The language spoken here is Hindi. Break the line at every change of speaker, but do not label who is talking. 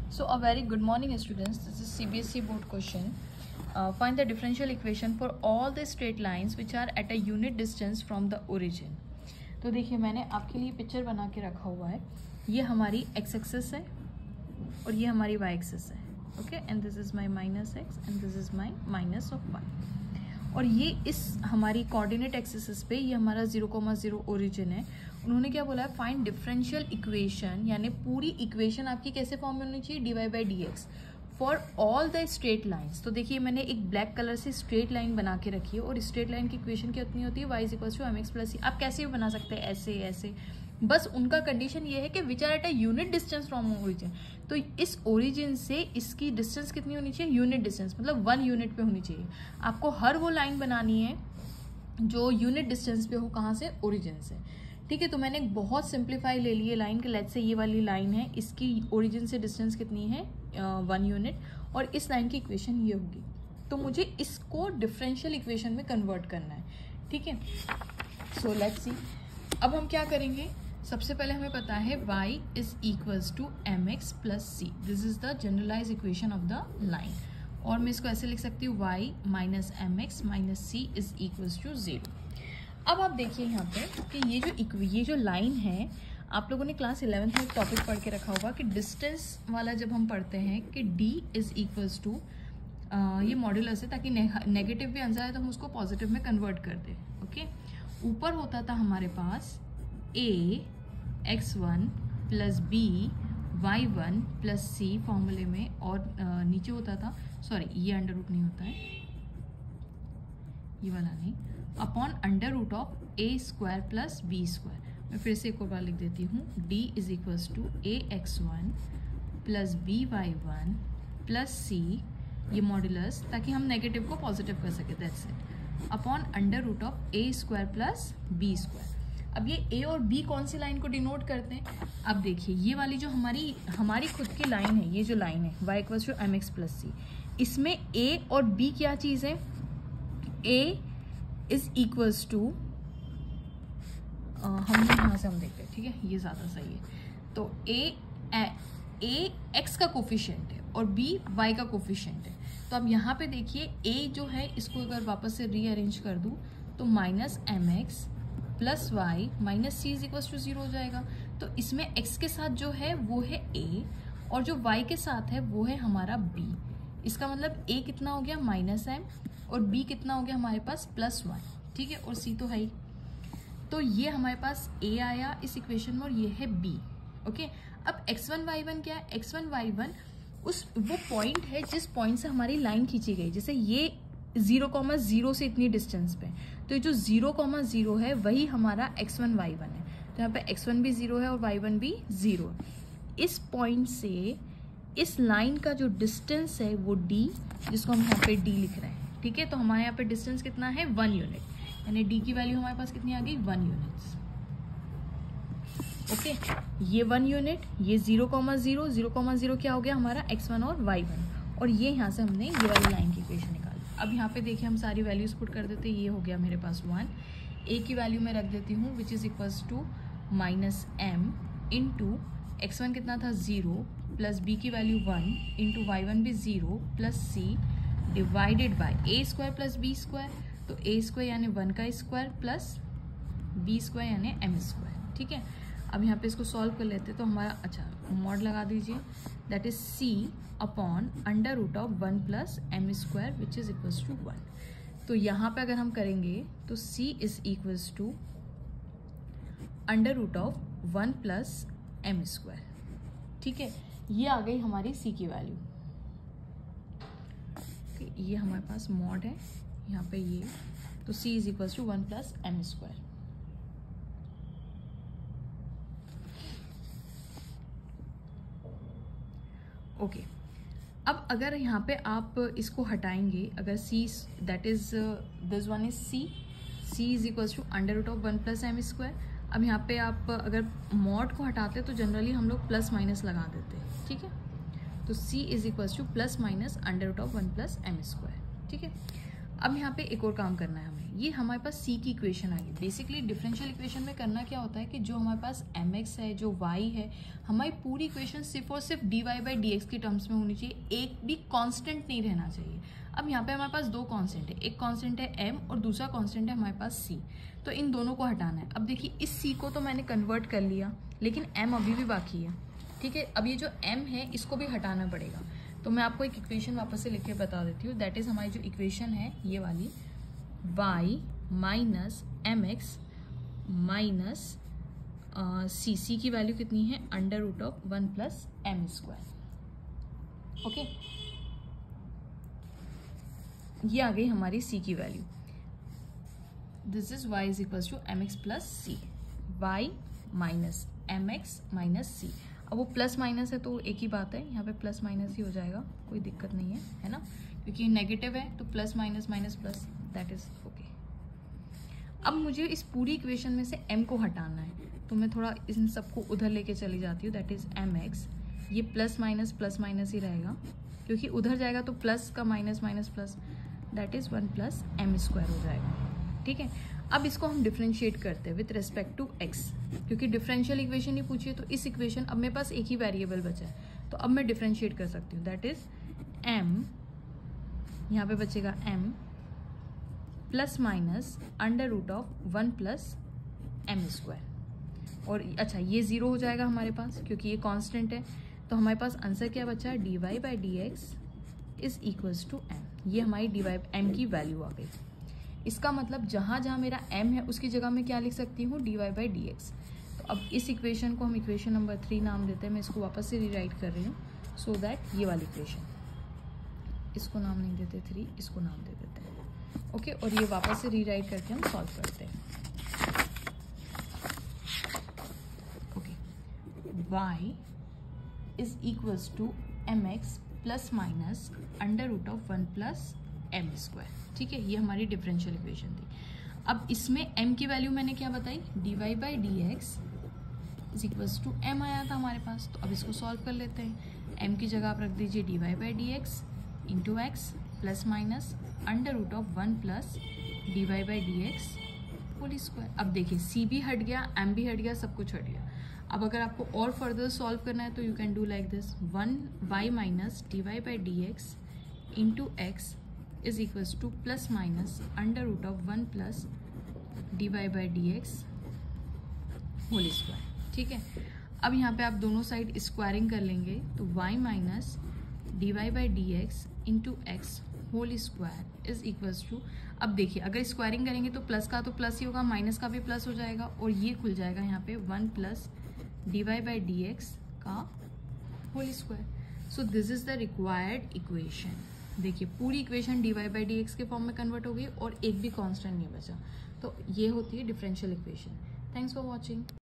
So a very good morning students, this is CBSE board question. Find the differential equation for all the straight lines which are at a unit distance from the origin. तो देखिए मैंने आपके लिए पिक्चर बना के रखा हुआ है. ये हमारी x एक्सिस है और ये हमारी y एक्सिस है. Okay, and this is my minus x and this is my minus of y. और ये इस हमारी कोऑर्डिनेट एक्सिस पे ये हमारा 0,0 ओरिजिन है. उन्होंने क्या बोला है, फाइंड डिफरेंशियल इक्वेशन, यानी पूरी इक्वेशन आपकी कैसे फॉर्म में होनी चाहिए, dy by D x for all the straight lines. तो देखिए मैंने एक ब्लैक कलर से स्ट्रेट लाइन बना के रखी है और स्ट्रेट लाइन की इक्वेशन कितनी होती है, y is equal to M x plus C. आप कैसे भी बना सकते हैं, ऐसे ऐसे, बस उनका कंडीशन ये है कि which are at a unit distance from origin. तो इस ओरिजिन से इसकी डिस्टेंस कितनी होनी चाहिए, यूनिट डिस्टेंस, मतलब 1 यूनिट पे होनी चाहिए. आपको हर वो लाइन बनानी है जो यूनिट डिस्टेंस पे हो, कहाँ से, ओरिजिन से. ठीक है, तो मैंने एक बहुत सिंप्लीफाई ले ली है लाइन के. लेट्स से ये वाली लाइन है, इसकी ओरिजिन से डिस्टेंस कितनी है, 1 यूनिट, और इस लाइन की इक्वेशन ये होगी. तो मुझे इसको डिफरेंशियल इक्वेशन में कन्वर्ट करना है. ठीक है, सो लेट्स सी. अब हम क्या करेंगे, सबसे पहले हमें पता है y is equals to M x plus C. This is the generalise equation of the line. और मैं इसको ऐसे लिख सकती हूँ, y minus M x minus C is equals to 0. अब आप देखिए यहाँ पे कि ये जो लाइन है, आप लोगों ने क्लास 11th में एक टॉपिक पढ़ के रखा होगा कि डिस्टेंस वाला जब हम पढ़ते हैं कि d इज इक्वल्स टू ये मॉड्यूलस है, ताकि नेगेटिव भी आंसर आए तो हम उसको पॉजिटिव में कन्वर्ट कर दें. ओके, ऊपर होता था हमारे पास a x1 plus b y1 plus c फॉर्मूले में, और नीचे होता था, सॉरी ये अंडर रूट नहीं होता है, ये वाला नहीं, upon under root of a square plus b square. मैं फिर से एक और बार लिख देती हूँ, d is equals to a x1 plus b y1 plus c, ये मॉड्यूलस, ताकि हम नेगेटिव को पॉजिटिव कर सके, that's it, upon under root of a square plus b square. अब ये a और b कौन सी लाइन को डिनोट करते हैं. अब देखिए ये वाली जो हमारी खुद की लाइन है, ये जो लाइन है y equals to M x plus C, इसमें a और b क्या चीज़ है, a इज इक्वल्स टू, हम यहाँ से हम देखते हैं, ठीक है, ये ज़्यादा सही है. तो a x का कोफिशिएंट है और b y का कोफिशिएंट है. तो अब यहाँ पे देखिए a जो है, इसको अगर वापस से रीअरेंज कर दूँ तो minus M x plus y minus C is equals to 0 हो जाएगा. तो इसमें x के साथ जो है वो है a, और जो y के साथ है वो है हमारा b. इसका मतलब a कितना हो गया, माइनस एम, और b कितना हो गया हमारे पास, प्लस 1. ठीक है, और c तो है ही. तो ये हमारे पास a आया इस इक्वेशन में, और ये है b. ओके, अब x1 y1 क्या है, x1 y1 वो पॉइंट है जिस पॉइंट से हमारी लाइन खींची गई. जैसे ये 0,0 से इतनी डिस्टेंस पे, तो ये जो 0,0 है वही हमारा x1 y1 है. तो यहाँ पे x1 भी 0 है और y1 भी 0 है. इस पॉइंट से इस लाइन का जो डिस्टेंस है वो d, जिसको हम यहाँ पे d लिख रहे हैं. ठीक है, तो हमारे यहाँ पे डिस्टेंस कितना है, 1 यूनिट, यानी d की वैल्यू हमारे पास कितनी आ गई, 1 यूनिट्स. ओके, ये 1 यूनिट, ये 0,0 क्या हो गया हमारा, x1 और y1, और ये यहाँ से हमने ये वाली लाइन की इक्वेशन निकाली. अब यहाँ पे देखिए हम सारी वैल्यूज पुट कर देते हैं. ये हो गया मेरे पास 1, a की वैल्यू मैं रख देती हूँ which is equals to minus M into x1 कितना था, 0, प्लस b की वैल्यू 1 इंटू y1 भी 0 plus c divided by a square plus b square. तो a स्क्वायर यानी 1 का स्क्वायर प्लस b स्क्वायर यानी m स्क्वायर. ठीक है, अब यहाँ पे इसको सॉल्व कर लेते हैं. तो हमारा, अच्छा मॉड लगा दीजिए, that is c upon under root of 1 plus M square which is equals to 1. तो यहाँ पे अगर हम करेंगे तो c is equals to under root of 1 plus M square. ठीक है, ये आ गई हमारी c की वैल्यू. ये हमारे पास मॉड है यहाँ पे ये, तो c is equals to 1 plus M square. Okay, अब अगर यहाँ पे आप इसको हटाएंगे, अगर c that is this one is c is equals to under root of 1 plus M square. अब यहाँ पे आप अगर मॉड को हटाते तो जनरली हम लोग प्लस माइनस लगा देते हैं. ठीक है, तो c is equals to plus minus under root of 1 plus M square. ठीक है, अब यहाँ पे एक और काम करना है हमें. ये हमारे पास सी की इक्वेशन आ गई। बेसिकली डिफरेंशियल इक्वेशन में करना क्या होता है कि जो हमारे पास mx है, जो y है, हमारी पूरी इक्वेशन सिर्फ और सिर्फ dy बाई dx के टर्म्स में होनी चाहिए, एक भी कांस्टेंट नहीं रहना चाहिए। अब यहाँ पे हमारे पास दो कांस्टेंट है, एक कांस्टेंट है m और दूसरा कांस्टेंट है हमारे पास c, तो इन दोनों को हटाना है। अब देखिए इस c को तो मैंने कन्वर्ट कर लिया, लेकिन m अभी भी बाकी है, ठीक है। अब ये जो m है इसको भी हटाना पड़ेगा, तो मैं आपको एक इक्वेशन वापस से लिख के बता देती हूँ। दैट इज हमारी जो इक्वेशन है ये वाली, y minus M x minus C की वैल्यू कितनी है, under root of 1 plus M square. Okay, ये आ गई हमारी c की value. This is y is equal to M x plus C, y minus M x minus C. अब वो प्लस माइनस है तो एक ही बात है, यहाँ पे प्लस माइनस ही हो जाएगा, कोई दिक्कत नहीं है ना, क्योंकि नेगेटिव है तो plus minus minus plus, that is okay. अब मुझे इस पूरी इक्वेशन में से m को हटाना है, तो मैं थोड़ा इन सबको उधर लेके चली जाती हूँ। दैट इज एम एक्स, ये प्लस माइनस ही रहेगा, क्योंकि उधर जाएगा तो प्लस का minus minus plus, that is 1 plus M square हो जाएगा, ठीक है। अब इसको हम डिफ्रेंशिएट करते हैं विथ रिस्पेक्ट टू x, क्योंकि डिफरेंशियल इक्वेशन ही पूछिए, तो इस इक्वेशन अब मेरे पास एक ही वेरिएबल बचा है, तो अब मैं डिफ्रेंशिएट कर सकती हूँ। दैट इज m, यहाँ पे बचेगा m plus minus under root of 1 plus M square, और अच्छा ये जीरो हो जाएगा हमारे पास क्योंकि ये कांस्टेंट है, तो हमारे पास आंसर क्या बचा, D y by D x is equals to m। ये हमारी डी वाई एम की वैल्यू आ गई। इसका मतलब जहाँ जहाँ मेरा m है उसकी जगह मैं क्या लिख सकती हूँ, D y by D x. तो अब इस इक्वेशन को हम इक्वेशन नंबर 3 नाम देते हैं, मैं इसको वापस से रीराइट कर रही हूँ सो दैट ये वाली इक्वेशन, इसको नाम नहीं देते 3, इसको नाम दे देते हैं, ओके। और ये वापस से रीराइट करके हम सॉल्व करते हैं, okay. y is equals to M x plus minus under root of 1 plus M square, ठीक है। ये हमारी डिफरेंशियल इक्वेशन थी। अब इसमें m की वैल्यू मैंने क्या बताई, D y by D x is equals to m आया था हमारे पास, तो अब इसको सॉल्व कर लेते हैं। m की जगह आप रख दीजिए D y by D x into x plus minus under root of 1 plus D y by D x whole square. अब देखिए c भी हट गया, m भी हट गया, सब कुछ हट गया। अब अगर आपको और फर्दर सॉल्व करना है तो you can do like this, 1y minus D y by D x into x is equals to plus minus under root of 1 plus D y by D x whole square, ठीक है। अब यहाँ पे आप दोनों साइड स्क्वायरिंग कर लेंगे तो y minus D y by D x into x whole square is equals to, अब देखिए अगर स्क्वायरिंग करेंगे तो प्लस का तो प्लस ही होगा, माइनस का भी प्लस हो जाएगा, और ये खुल जाएगा यहाँ पे 1 plus D y by D x का whole square. So this is the required equation. देखिए पूरी equation D y by D x के फॉर्म में कन्वर्ट हो गई और एक भी कांस्टेंट नहीं बचा, तो ये होती है differential equation. Thanks for watching.